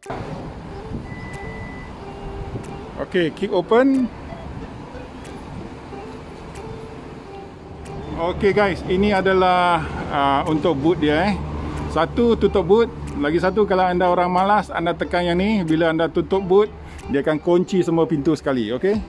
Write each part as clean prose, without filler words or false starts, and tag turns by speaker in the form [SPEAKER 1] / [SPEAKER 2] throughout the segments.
[SPEAKER 1] Okay, kick open. Okay guys, ini adalah untuk boot dia. Satu tutup boot. Lagi satu, kalau anda orang malas, anda tekan yang ni. Bila anda tutup boot, dia akan kunci semua pintu sekali. Okay.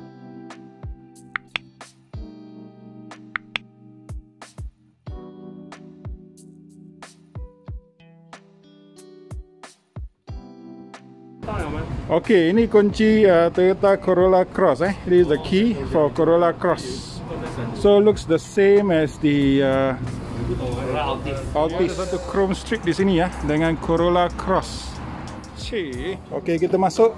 [SPEAKER 1] Okay, ini kunci Toyota Corolla Cross. This is the key for Corolla Cross. So looks the same as the Altis. Satu chrome strip di sini ya, dengan Corolla Cross. Okay, kita masuk.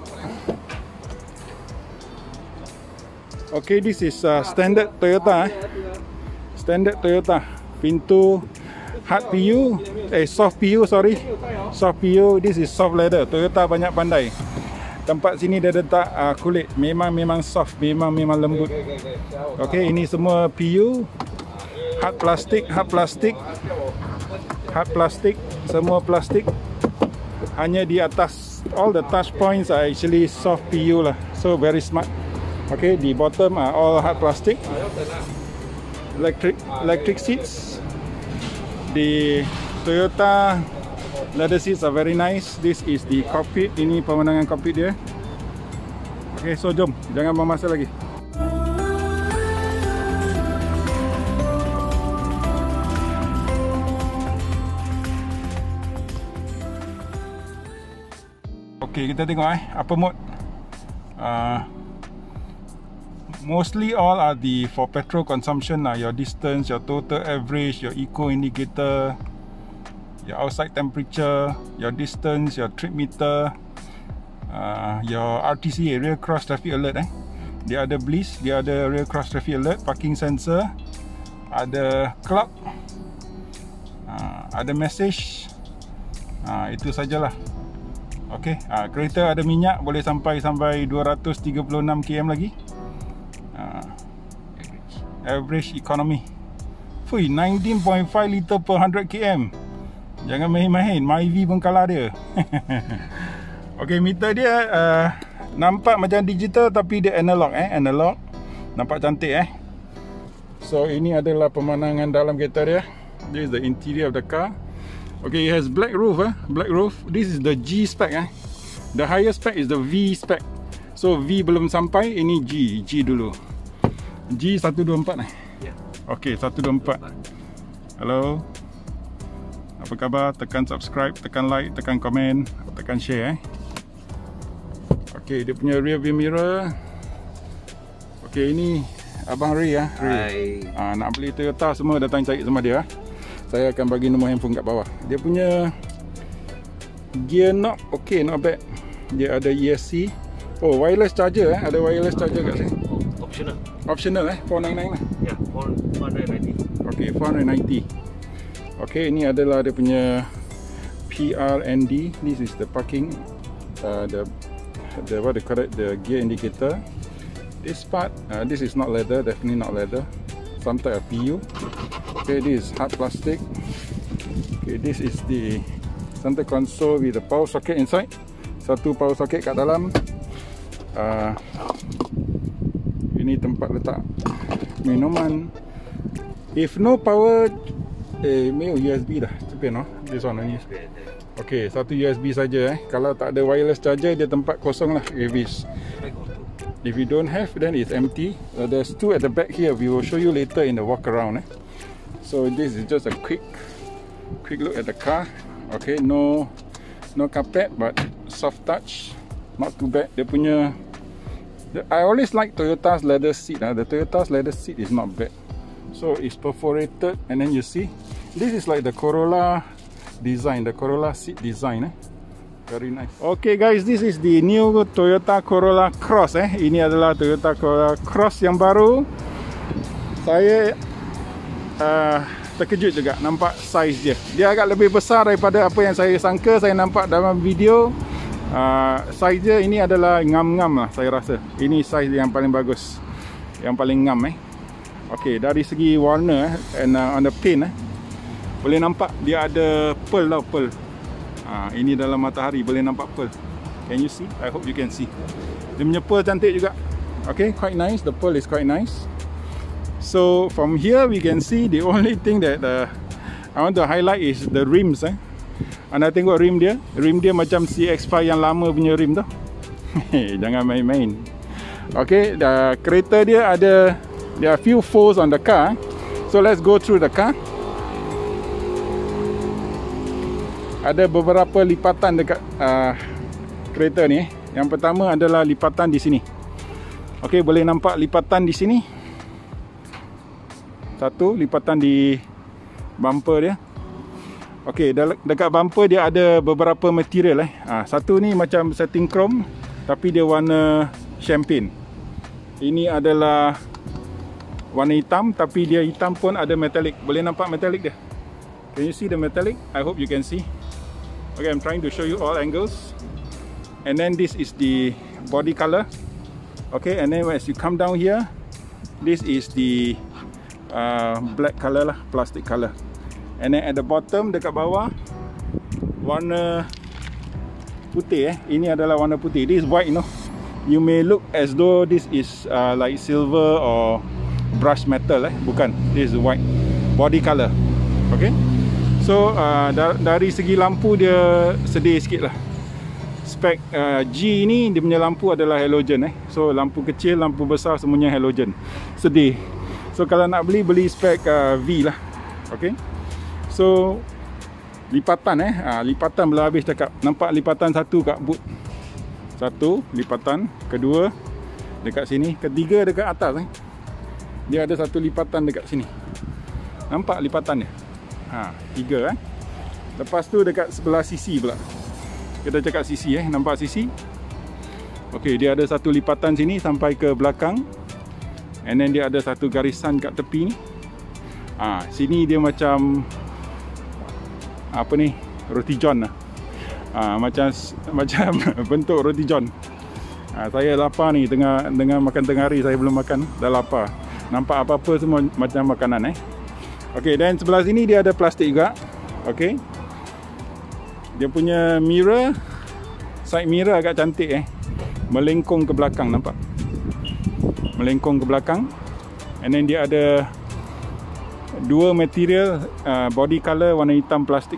[SPEAKER 1] Okay, this is standard Toyota. Standard Toyota. Pintu hard PU, soft PU, sorry. Soft PU. This is soft leather. Toyota banyak pandai. Tempat sini dia letak kulit. Memang soft, memang lembut. Okay, ini semua PU, hard plastik, semua plastik. Hanya di atas, all the touch points are actually soft PU lah. So very smart. Okay, di bottom are all hard plastic. Electric seats. The Toyota leather seats are very nice. This is the cockpit. Ini pemandangan cockpit dia. Okay, so jom, jangan buang masa lagi. Okay, kita tengok apa mode. Mostly all are the for petrol consumption lah. Your distance, your total average, your eco indicator, your outside temperature, your distance, your trip meter, your RTCA, rear cross traffic alert. Dia ada BLIS, dia ada rear cross traffic alert, parking sensor, ada clock, ada message. Itu sajalah. Okay, kereta ada minyak, boleh sampai 236 km lagi. Average economy. Fui, 19.5 liter per 100 km. Jangan main-main, Myvi pun kalah dia. Okay, meter dia nampak macam digital tapi dia analog. Analog. Nampak cantik. So ini adalah pemandangan dalam kereta dia. This is the interior of the car. Okay, it has black roof. Black roof. This is the G spec. The highest spec is the V spec. So V belum sampai, ini G dulu. G 124 Okay, 124. Hello. Apa khabar? Tekan subscribe, tekan like, tekan komen, tekan share. Okay, dia punya rear view mirror. Okay, ini Abang Ray Ray. Nak beli Toyota semua datang cari sama dia. Saya akan bagi nombor handphone kat bawah. Dia punya gear knob, okay, not bad. Dia ada ESC. Oh, wireless charger. Ada wireless charger kat sini. Optional 499 lah.
[SPEAKER 2] Ya, 490.
[SPEAKER 1] Okay, 490. Okay, ini adalah dia punya PRND. This is the parking, the what they call it, the gear indicator. This part, this is not leather, definitely not leather. Some type of PU. Okay, this is hard plastic. Okay, this is the center console with the power socket inside. Satu power socket kat dalam. Ini tempat letak minuman. If no power, mail USB dah. Cepat no. This one ni. Okay, satu USB saja. Kalau tak ada wireless charger, dia tempat kosong lah. If you don't have, then it's empty. There's two at the back here. We will show you later in the walk around. So this is just a quick look at the car. Okay, no carpet, but soft touch. Not too bad. Dia punya, I always like Toyota's leather seat. The Toyota's leather seat is not bad. So it's perforated, and then you see, this is like the Corolla design, the Corolla seat design. Very nice. Okay guys, this is the new Toyota Corolla Cross. Ini adalah Toyota Corolla Cross yang baru. Saya terkejut juga nampak size dia. Dia agak lebih besar daripada apa yang saya sangka. Saya nampak dalam video. Size dia ini adalah ngam-ngam lah saya rasa. Ini size yang paling bagus, yang paling ngam. Okay, dari segi warna and on the paint boleh nampak dia ada pearl tau, pearl. Ini dalam matahari boleh nampak pearl. Can you see? I hope you can see. Dia punya pearl cantik juga. Okay, quite nice. The pearl is quite nice. So from here we can see the only thing that I want to highlight is the rims. Anda tengok rim dia macam CX-5 yang lama punya rim tu. Jangan main-main. Okay, kereta dia ada, there are few folds on the car. So let's go through the car. Ada beberapa lipatan dekat kereta ni. Yang pertama adalah lipatan di sini. Okay, boleh nampak lipatan di sini. Satu lipatan di bumper dia. Okay, dekat bumper dia ada beberapa material satu ni macam setting chrome, tapi dia warna champagne. Ini adalah warna hitam, tapi dia hitam pun ada metallic. Boleh nampak metallic dia? Can you see the metallic? I hope you can see. Okay, I'm trying to show you all angles. And then this is the body color. Okay, and then as you come down here, this is the black color lah, plastic color. And then at the bottom, dekat bawah, warna putih Ini adalah warna putih. This is white, you know. You may look as though this is like silver or brushed metal Bukan. This is white. Body color. Okay. So dari segi lampu dia sedih sikit lah. Spek G ni, dia punya lampu adalah halogen So lampu kecil, lampu besar semuanya halogen. Sedih. So kalau nak beli spek V lah. Okay. So lipatan lipatan belum habis cakap. Nampak lipatan satu kat boot. Satu lipatan, kedua dekat sini, ketiga dekat atas Dia ada satu lipatan dekat sini. Nampak lipatan dia? Tiga Lepas tu dekat sebelah sisi pula. Kita cakap sisi nampak sisi? Okey, dia ada satu lipatan sini sampai ke belakang. And then dia ada satu garisan kat tepi ni. Sini dia macam apa ni? Roti john lah. Macam bentuk roti john. Saya lapar ni tengah makan tengah hari, saya belum makan, dah lapar. Nampak apa-apa semua macam makanan Okey, dan sebelah sini dia ada plastik juga. Okey. Dia punya mirror, side mirror agak cantik melengkung ke belakang, nampak? Melengkung ke belakang. And then dia ada dua material, body color warna hitam plastik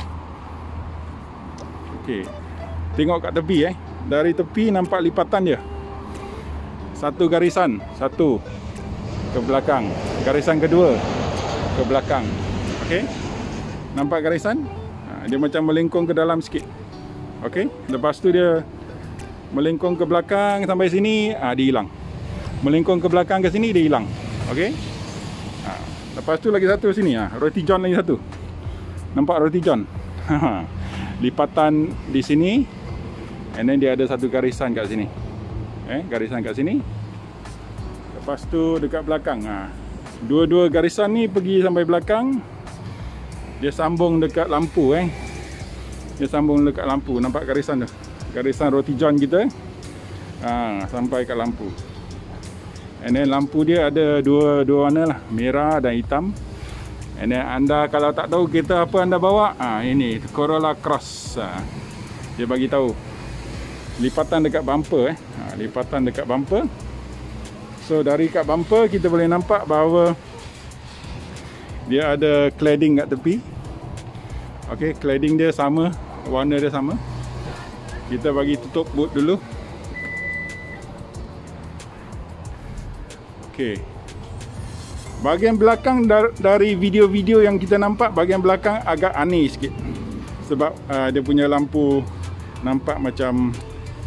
[SPEAKER 1] Okey. Tengok kat tepi Dari tepi nampak lipatan dia. Satu garisan, satu ke belakang. Garisan kedua ke belakang. Okey. Nampak garisan? Dia macam melengkung ke dalam sikit. Okey. Lepas tu dia melengkung ke belakang sampai sini, dia hilang. Melengkung ke belakang ke sini, dia hilang. Okey. Lepas tu lagi satu sini, roti john lagi satu. Nampak roti john? Lipatan di sini. And then dia ada satu garisan kat sini. Garisan kat sini. Lepas tu dekat belakang. Dua-dua garisan ni pergi sampai belakang. Dia sambung dekat lampu Dia sambung dekat lampu. Nampak garisan tu? Garisan roti john kita. Sampai kat lampu. And then lampu dia ada dua warna lah, merah dan hitam. And then anda kalau tak tahu kereta apa anda bawa, ini Corolla Cross. Dia bagi tahu. Lipatan dekat bumper lipatan dekat bumper. So dari kat bumper kita boleh nampak bahawa dia ada cladding kat tepi. Okey, cladding dia sama, warna dia sama. Kita bagi tutup boot dulu. Okey. Bahagian belakang dari video-video yang kita nampak, bahagian belakang agak aneh sikit. Sebab dia punya lampu nampak macam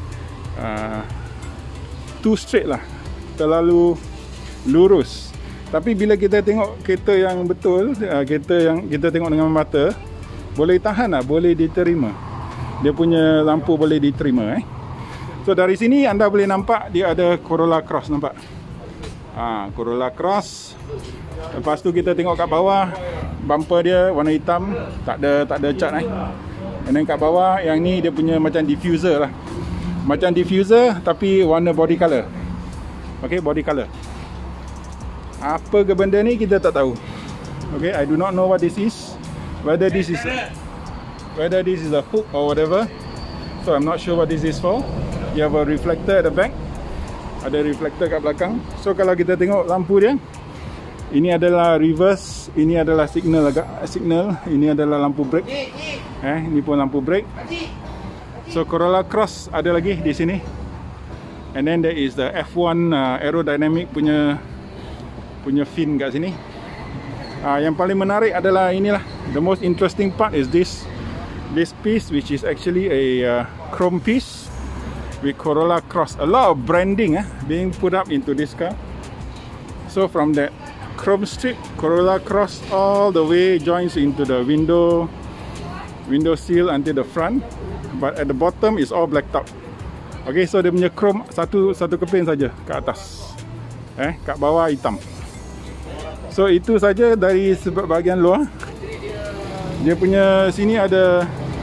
[SPEAKER 1] too straight lah. Terlalu lurus. Tapi bila kita tengok kereta yang betul, kereta yang kita tengok dengan mata, boleh tahan lah, boleh diterima. Dia punya lampu boleh diterima So dari sini anda boleh nampak dia ada Corolla Cross, nampak? Corolla Cross. Lepas tu kita tengok kat bawah, bumper dia warna hitam, tak ada cat And then kat bawah yang ni dia punya macam diffuser lah. Macam diffuser tapi warna body color. Okay, body color. Apa ke benda ni kita tak tahu. Okay, I do not know what this is. Whether this is a hook or whatever. so I'm not sure what this is for. You have a reflector at the back. Ada reflector kat belakang. So kalau kita tengok lampu dia, ini adalah reverse, ini adalah signal, ini adalah lampu brake. Ini pun lampu brake. So Corolla Cross ada lagi di sini. And then there is the F1 aerodynamic punya fin kat sini. Yang paling menarik adalah inilah. The most interesting part is this piece, which is actually a chrome piece with Corolla Cross. A lot of branding being put up into this car. So from that chrome strip, Corolla Cross all the way joins into the window sill until the front, but at the bottom is all blacked out. Okay, so dia punya chrome satu keping saja ke atas, kat bawah hitam. So itu saja dari bahagian luar. Dia punya sini ada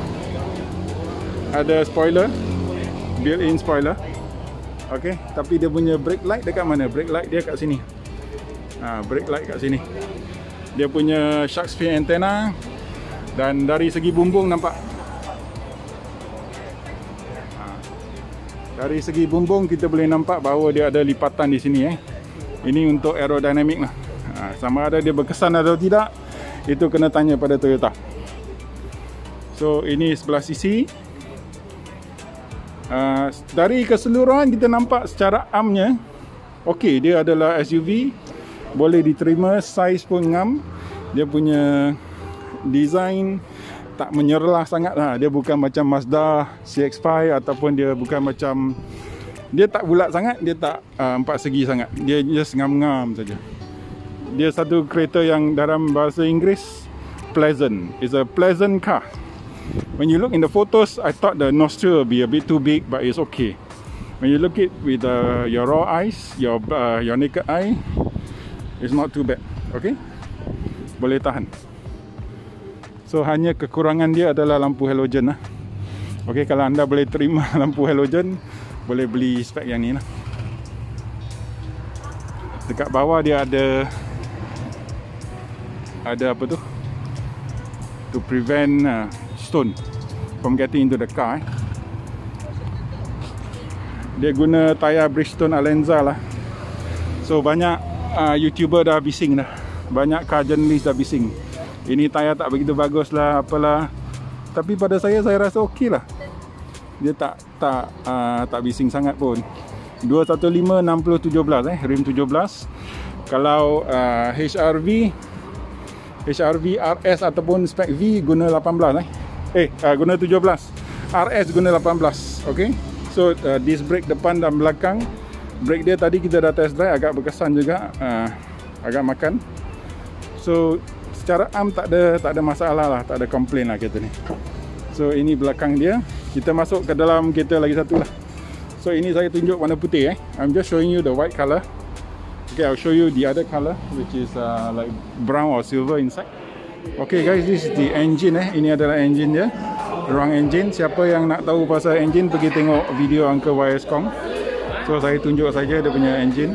[SPEAKER 1] spoiler, built-in spoiler. Okay, tapi dia punya brake light dekat mana? Brake light dia kat sini. Brake light kat sini. Dia punya shark fin antenna. Dan dari segi bumbung nampak. Dari segi bumbung kita boleh nampak bahawa dia ada lipatan di sini. Ini untuk aerodynamic lah. Sama ada dia berkesan atau tidak, itu kena tanya pada Toyota. So ini sebelah sisi. Dari keseluruhan kita nampak secara armnya, okey, dia adalah SUV. Boleh diterima, saiz pun ngam. Dia punya design tak menyerlah sangat lah. Dia bukan macam Mazda CX-5 ataupun dia bukan macam, dia tak bulat sangat, dia tak empat segi sangat. Dia just ngam-ngam saja. Dia satu kereta yang dalam bahasa Inggeris pleasant. It's a pleasant car. When you look in the photos, I thought the nostril will be a bit too big, but it's okay. When you look it with your raw eyes, your naked eye, it's not too bad. Okay, boleh tahan. So hanya kekurangan dia adalah lampu halogen lah. Okay, kalau anda boleh terima lampu halogen, boleh beli spek yang ni lah. Dekat bawah dia ada apa tu, to prevent stone from getting into the car. Dia guna tayar Bridgestone Alenza lah. So banyak YouTuber dah bising dah. Banyak car journalist dah bising. Ini tayar tak begitu bagus lah, apalah. Tapi pada saya rasa okey lah. Dia tak bising sangat pun. 215 60 17 rim 17. Kalau HRV RS ataupun spek V guna 18 guna 17. RS guna 18. Okay. So disc brake depan dan belakang. Brake dia tadi kita dah test drive, agak berkesan juga, agak makan. So secara arm tak ada masalah lah, tak ada komplain lah kereta ni. So ini belakang dia. Kita masuk ke dalam kereta lagi satu lah. So ini saya tunjuk warna putih. I'm just showing you the white color. Okay, I'll show you the other color, which is like brown or silver inside. Okay guys, this is the engine. Ini adalah engine dia, ruang engine. Siapa yang nak tahu pasal engine, pergi tengok video Uncle YSKong. So saya tunjuk saja dia punya engine.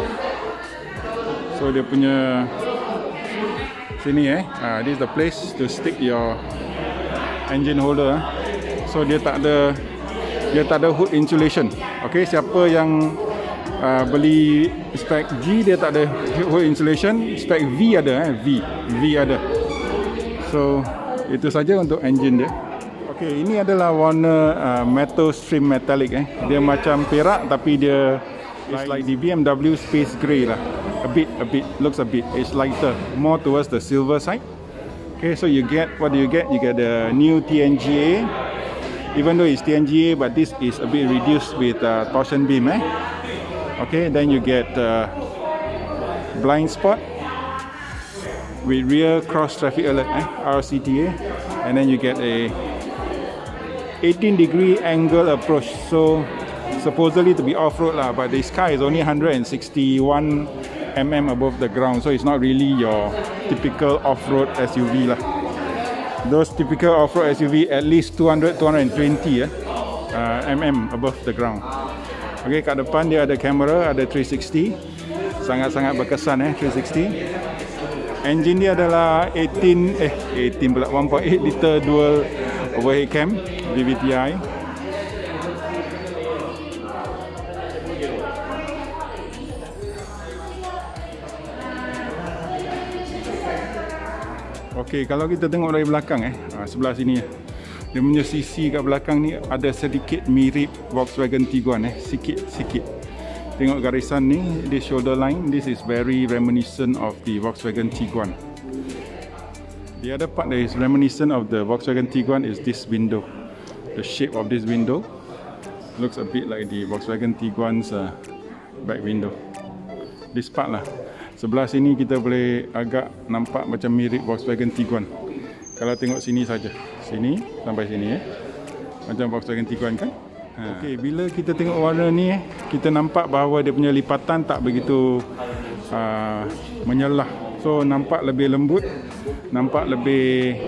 [SPEAKER 1] So dia punya sini this is the place to stick your engine holder. So dia tak ada hood insulation. Okay, siapa yang beli spek G, dia tak ada hood insulation. Spek V ada, V ada. So itu saja untuk engine dia. Okay, ini adalah warna metal stream metallic. Dia macam perak tapi dia it's like the BMW Space Grey lah. A bit, looks a bit. It's lighter, more towards the silver side. Okay, so you get, what do you get? You get the new TNGA. Even though it's TNGA, but this is a bit reduced with torsion beam. Okay, then you get blind spot with rear cross traffic alert, RCTA, and then you get a 18-degree angle approach. So supposedly to be off-road lah, but the sky is only 161 mm above the ground, so it's not really your typical off-road SUV lah. Those typical off-road SUV at least 200-220 mm above the ground. Okay, kat depan dia ada kamera, ada 360, sangat-sangat berkesan 360. Engine dia adalah 1.8 liter dual overhead cam DVTi. Okey, kalau kita tengok dari belakang sebelah sini dia punya sisi kat belakang ni ada sedikit mirip Volkswagen Tiguan sikit. Tengok garisan ni, this shoulder line, this is very reminiscent of the Volkswagen Tiguan. The other part that is reminiscent of the Volkswagen Tiguan is this window. The shape of this window looks a bit like the Volkswagen Tiguan's back window. This part lah. Sebelah sini kita boleh agak nampak macam mirip Volkswagen Tiguan. Kalau tengok sini saja, sini sampai sini macam Volkswagen Tiguan kan? Okey, bila kita tengok warna ni kita nampak bahawa dia punya lipatan tak begitu menyelah. So nampak lebih lembut, nampak lebih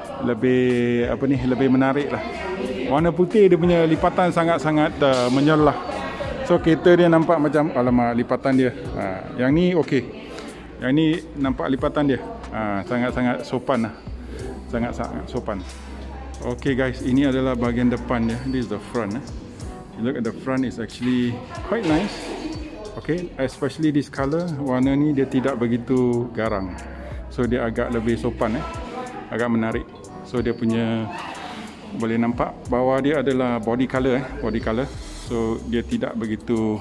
[SPEAKER 1] lebih menarik lah. Warna putih dia punya lipatan sangat-sangat menyelah. So kereta dia nampak macam alamak lipatan dia. Yang ni okey. Yang ni nampak lipatan dia. Sangat-sangat sopan lah. Sangat-sangat sopan. Okay guys, ini adalah bahagian depan dia. This is the front. You look at the front, is actually quite nice. Okay, especially this color. Warna ni dia tidak begitu garang. So dia agak lebih sopan agak menarik. So dia punya boleh nampak bawah dia adalah body color body color. So dia tidak begitu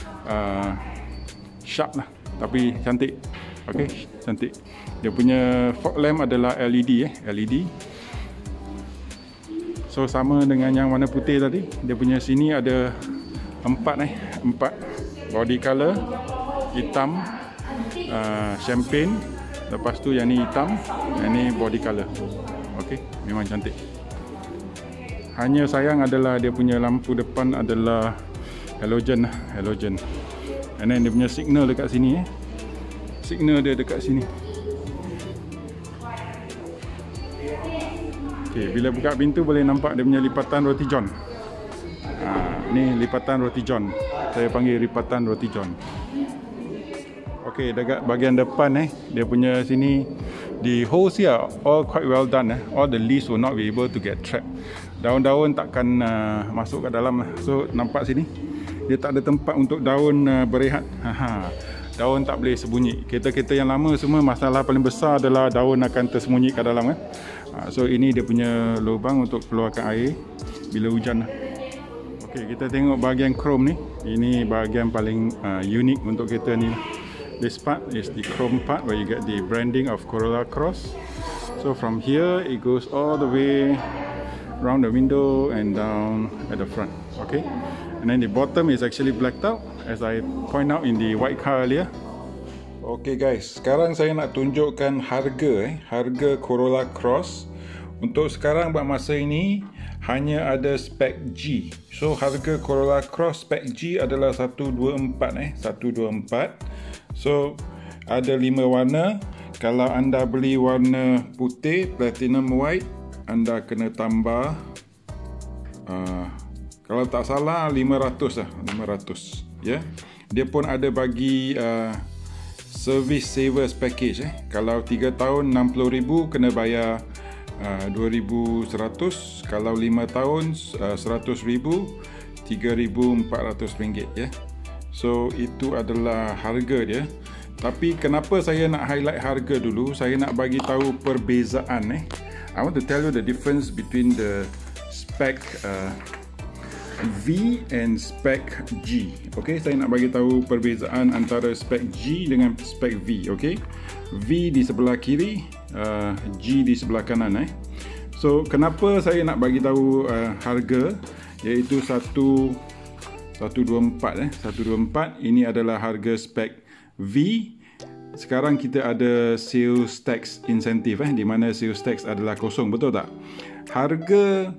[SPEAKER 1] sharp lah, tapi cantik. Okay, cantik. Dia punya fog lamp adalah LED LED. So sama dengan yang warna putih tadi, dia punya sini ada empat body color, hitam, champagne, lepas tu yang ni hitam, yang ni body color. Okay, memang cantik. Hanya sayang adalah dia punya lampu depan adalah halogen. And then dia punya signal dekat sini signal dia dekat sini. Okay, bila buka pintu boleh nampak dia punya lipatan roti john. Ni lipatan roti john. Saya panggil lipatan roti john. Okay, dekat bahagian depan dia punya sini, the holes here all quite well done. All the leaves will not be able to get trapped. Daun-daun takkan masuk ke dalam. So nampak sini, dia tak ada tempat untuk daun berehat. Daun tak boleh sembunyi. Kereta-kereta yang lama semua masalah paling besar adalah daun akan tersembunyi ke dalam So ini dia punya lubang untuk keluarkan air bila hujan. Okey, kita tengok bahagian chrome ni. Ini bahagian paling unik untuk kereta ni. This part is the chrome part where you get the branding of Corolla Cross. So from here it goes all the way around the window and down at the front. Okay, and then the bottom is actually blacked out as I point out in the white car earlier. Okay guys, sekarang saya nak tunjukkan harga Corolla Cross. Untuk sekarang buat masa ini hanya ada spek G. So harga Corolla Cross spek G adalah 124 So ada 5 warna. Kalau anda beli warna putih platinum white, anda kena tambah kalau tak salah 500 ya. Dia pun ada bagi service savers package Kalau 3 tahun 60,000 kena bayar 2,100. Kalau 5 tahun 100,000, 3,400 ringgit ya. So itu adalah harga dia. Tapi kenapa saya nak highlight harga dulu? Saya nak bagi tahu perbezaan I want to tell you the difference between the spec V and spec G. Okay, saya nak bagi tahu perbezaan antara spec G dengan spec V. Okay, V di sebelah kiri, G di sebelah kanan. So kenapa saya nak bagi tahu harga, iaitu 124 ini adalah harga spec V. Sekarang kita ada sales tax incentive di mana sales tax adalah kosong, betul tak? Harga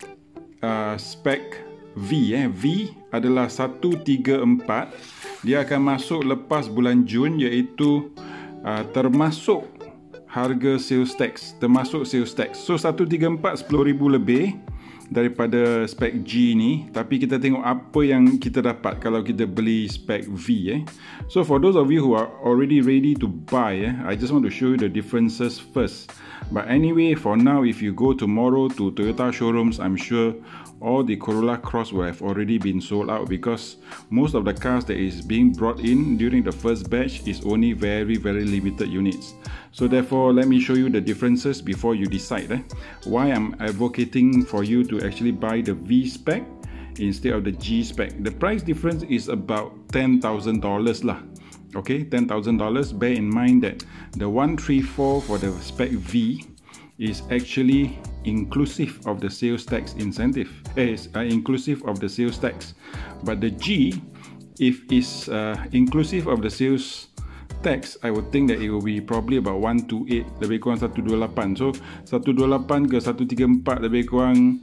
[SPEAKER 1] spec V adalah 134. Dia akan masuk lepas bulan Jun, iaitu termasuk harga sales tax, So 134 10,000 lebih daripada spec G ni. Tapi kita tengok apa yang kita dapat kalau kita beli spec V. So for those of you who are already ready to buy, I just want to show you the differences first. But anyway, for now, if you go tomorrow to Toyota showrooms, I'm sure all the Corolla Cross will have already been sold out, because most of the cars that is being brought in during the first batch is only very limited units. So therefore, let me show you the differences before you decide why I'm advocating for you to actually buy the V spec instead of the G spec. The price difference is about $10,000 lah. Okay, $10,000. Bear in mind that the 134 for the spec V is actually inclusive of the sales tax incentive. Inclusive of the sales tax. But the G, if it's inclusive of the sales tax, I would think that it will be probably about 128, lebih kurang 128. So 128 ke 134 lebih kurang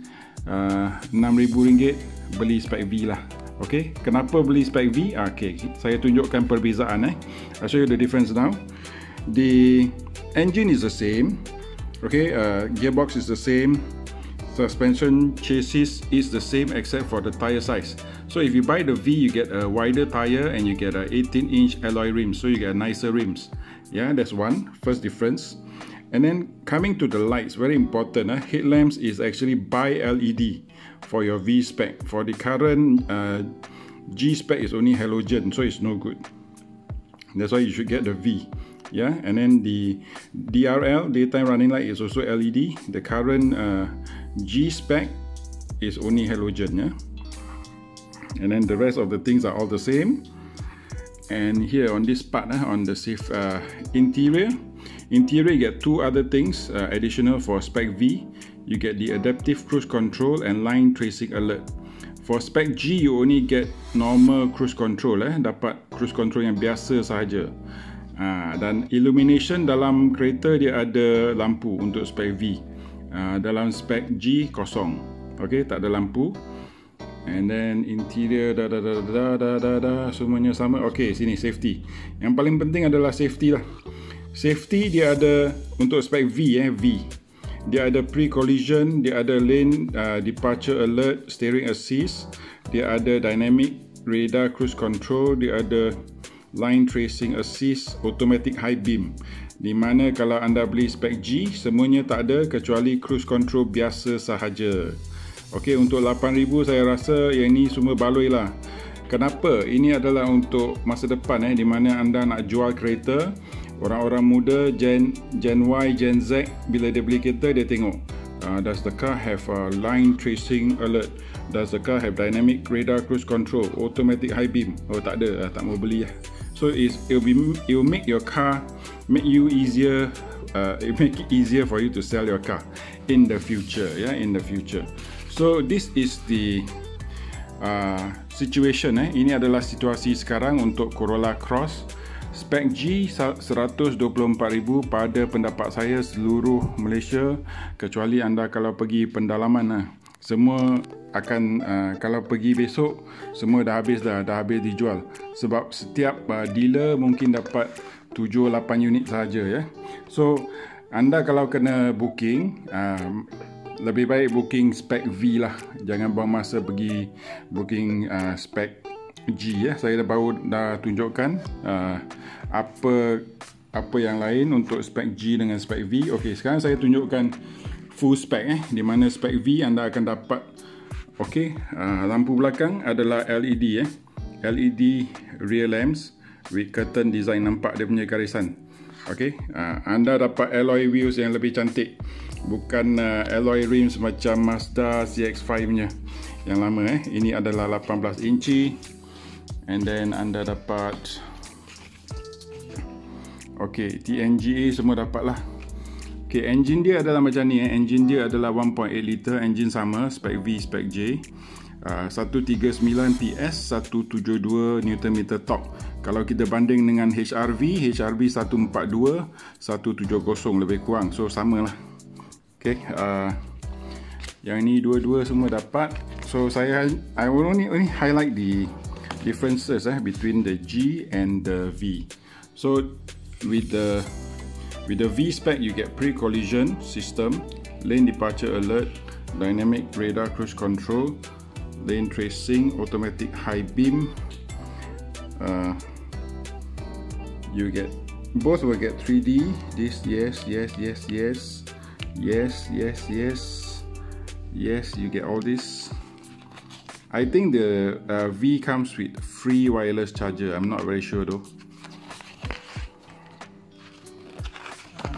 [SPEAKER 1] RM6,000 beli spec V lah. Okay, kenapa beli spec V? Okay, saya tunjukkan perbezaan. I'll show you the difference now. The engine is the same. Okay, gearbox is the same. Suspension chassis is the same except for the tire size. So if you buy the V, you get a wider tire and you get a 18-inch alloy rims, so you get nicer rims. Yeah, that's one first difference. And then coming to the lights, very important. Headlamps is actually bi-LED for your V spec. For the current G spec is only halogen, so it's no good. That's why you should get the V. Yeah, and then the DRL, daytime running light, is also LED. The current G spec is only halogen. Yeah. And then the rest of the things are all the same. And here on this part, on the safe interior, you get two other things additional for spec V. You get the adaptive cruise control and line tracing alert. For spec G, you only get normal cruise control. Dapat cruise control yang biasa sahaja. Dan illumination dalam kereta dia ada lampu untuk spec V. Dalam spec G kosong. Okay, tak ada lampu. And then interior semuanya sama. Okay, sini safety. Yang paling penting adalah safety lah. Safety dia ada untuk spec V V. Dia ada pre-collision, dia ada lane departure alert, steering assist, dia ada dynamic radar cruise control, dia ada line tracing assist, automatic high beam. Di mana kalau anda beli spec G, semuanya tak ada kecuali cruise control biasa sahaja. Okey, untuk 8,000 saya rasa yang ni semua baloi lah. Kenapa? Ini adalah untuk masa depan di mana anda nak jual kereta. Orang-orang muda Gen Y, Gen Z, bila dia beli kereta dia tengok does the car have line tracing alert? Does the car have dynamic radar cruise control, automatic high beam? Oh, tak ada, tak mau beli lah. So it will make your car, make you easier, it make it easier for you to sell your car in the future, in the future. So this is the situation. Ini adalah situasi sekarang untuk Corolla Cross spec G. 124,000 pada pendapat saya seluruh Malaysia, kecuali anda kalau pergi pendalaman. Semua akan kalau pergi besok semua dah habis dijual, sebab setiap dealer mungkin dapat 7-8 unit saja. So anda kalau kena booking, lebih baik booking spec V lah. Jangan buang masa pergi booking spec G. Saya dah tunjukkan apa yang lain untuk spec G dengan spec V. Okey, sekarang saya tunjukkan full spec di mana spec V anda akan dapat. Okey, lampu belakang adalah LED LED rear lamps with curtain design, nampak dia punya garisan. Okey, anda dapat alloy wheels yang lebih cantik. Bukan alloy rims macam Mazda CX-5 nya yang lama. Ini adalah 18 inci. And then anda dapat TNGA semua dapat lah. Engine dia adalah macam ni. Engine dia adalah 1.8 liter. Engine sama spec V, spec J. 139 PS, 172 Nm torque. Kalau kita banding dengan HRV 142, 170 lebih kurang. So sama lah. Yang ni dua-dua semua dapat. So I will only highlight the differences between the G and the V. So with the V spec you get pre-collision system, lane departure alert, dynamic radar cruise control, lane tracing, automatic high beam. You get both will get 3D. This yes. Yes, you get all this. I think the V comes with free wireless charger. I'm not very sure though.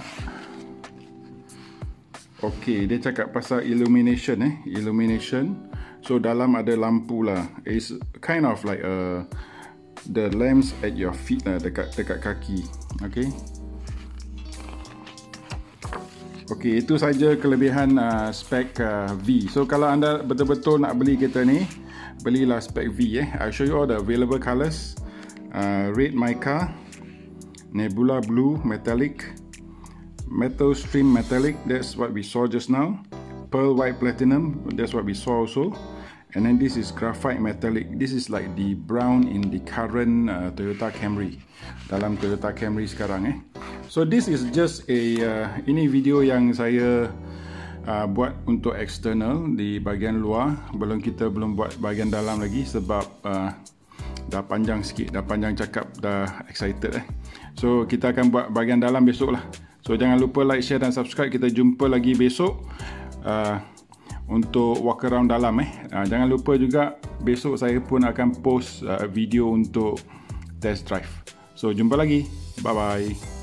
[SPEAKER 1] Okay, dia cakap pasal illumination illumination. So dalam ada lampu lah. It's kind of like the lamps at your feet lah, dekat kaki. Okay. Okay, itu saja kelebihan spek V. So kalau anda betul-betul nak beli kereta ni, belilah spek V. I'll show you all the available colours. Red mica, nebula blue metallic, metal stream metallic, that's what we saw just now. Pearl white platinum, that's what we saw also. And then this is graphite metallic. This is like the brown in the current Toyota Camry, dalam Toyota Camry sekarang. So this is just a ini video yang saya buat untuk external di bahagian luar. Kita belum buat bahagian dalam lagi sebab dah panjang sikit, dah panjang cakap, dah excited. So kita akan buat bahagian dalam besok lah. So jangan lupa like, share dan subscribe. Kita jumpa lagi besok untuk walk around dalam. Jangan lupa juga besok saya pun akan post video untuk test drive. So jumpa lagi. Bye bye.